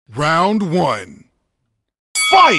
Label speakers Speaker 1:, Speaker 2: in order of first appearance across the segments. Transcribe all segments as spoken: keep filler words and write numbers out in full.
Speaker 1: Round one. Fight!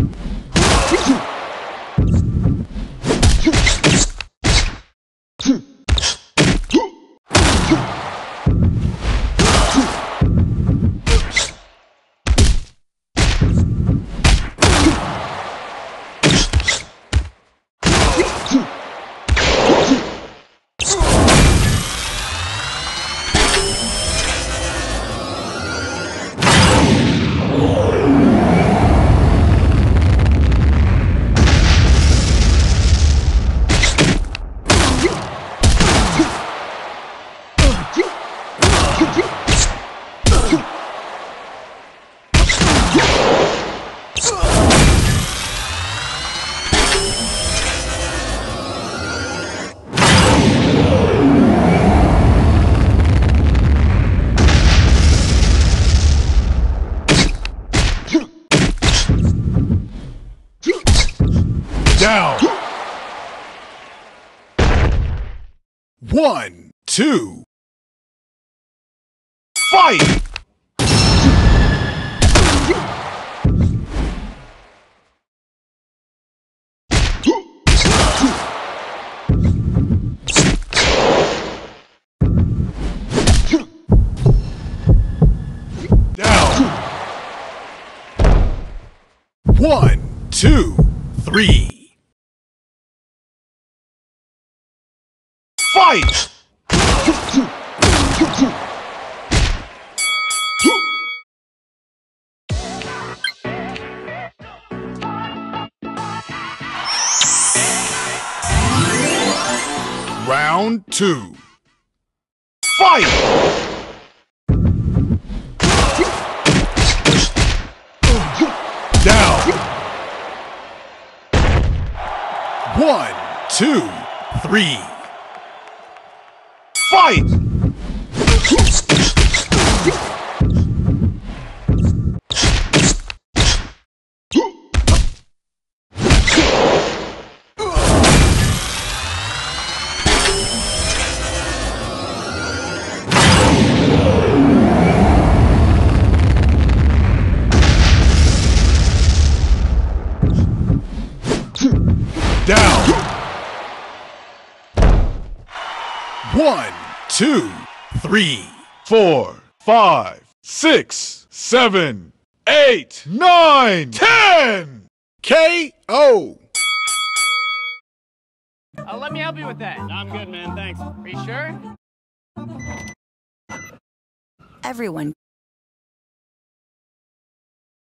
Speaker 1: Down. One, two. Fight! Down. One, two, three. Fight! Round two. Fight! Down. One, two, three. Fight! Down. One, two, three, four, five, six, seven, eight, nine, ten. K O.
Speaker 2: Uh, let me help you with that.
Speaker 3: I'm good, man. Thanks.
Speaker 2: Are you sure?
Speaker 4: Everyone